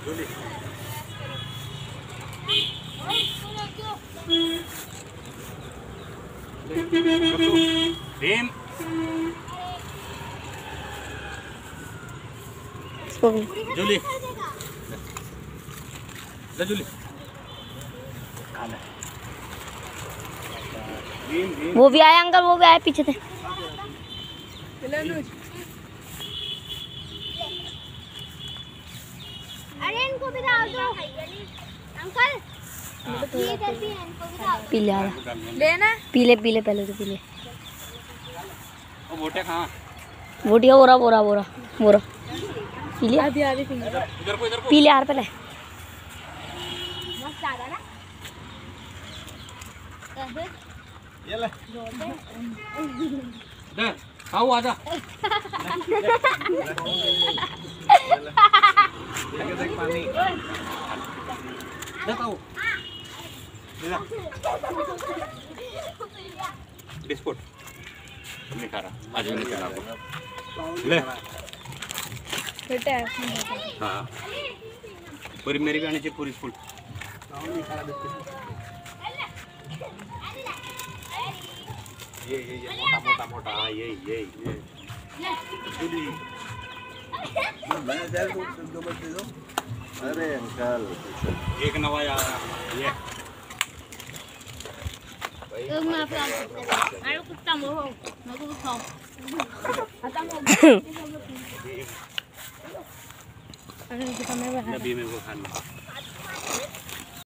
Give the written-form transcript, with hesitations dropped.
भीम जूली जूली वो भी आए अंकल, वो भी आए पीछे थे। अरे इनको भी डाल दो अंकल, इधर भी इनको भी डाल। पीले आ लेना पीले पीले पहले तो पीले। वो बोटे कहाँ? वोटिया बोरा बोरा बोरा बोरा पीले आधी आधी इधर को पीले हार पहले। मस्त आ रहा ना कैसे ये ले दे आओ आजा देख पानी दे आओ बिस्कुट नहीं खा रहा आज नहीं खा रहा ले बेटा हाँ पूरी मेरी भी आनी चाहिए पूरी फुल ये मोटा मोटा मोटा हाँ ये मैं दे दो बच्चे दो। अरे अंकल एक नवा यार ये मैं अपना अरे कुत्ता मोह मैं को खाओ आता मोह अरे कुत्ता मैं नबी में वो खाना